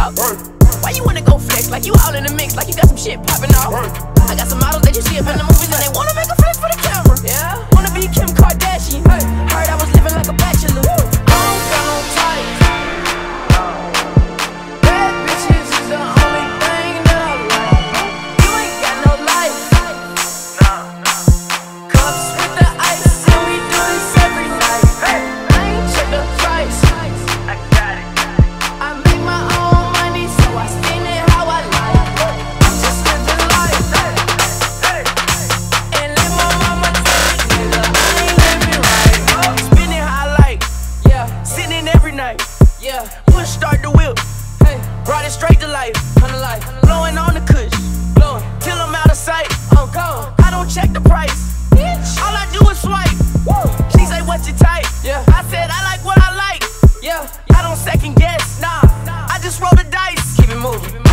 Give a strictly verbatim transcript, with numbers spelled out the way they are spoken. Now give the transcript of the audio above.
talk. Why you wanna go flex like you all in the mix, like you got some shit popping off? I got some models that you see up in the movies and they wanna make a flex for the camera. Yeah, wanna be Kim Kardashian. Hey, heard I was living like a bachelor. I don't got no type. Bad bitches is the only thing that I like. You ain't got no life. Cups with the ice and we do this every night. I ain't check the price. I got it. I make my own money, so I spend it how I like. Just live the life. And let my mama tell me, nigga, I ain't living right. Spend it how I like. Yeah, sitting every night. Yeah, push start the whip. Hey, brought it straight to life. Come to life. Blowing on the kush. Blowing till I'm out of sight. I'm gone. I don't check the price. Bitch, all I do is swipe. Woo. She say, what's your type? Yeah, I said I like what I like. Yeah, I don't second guess. Nah, I just roll the dice. Keep it moving.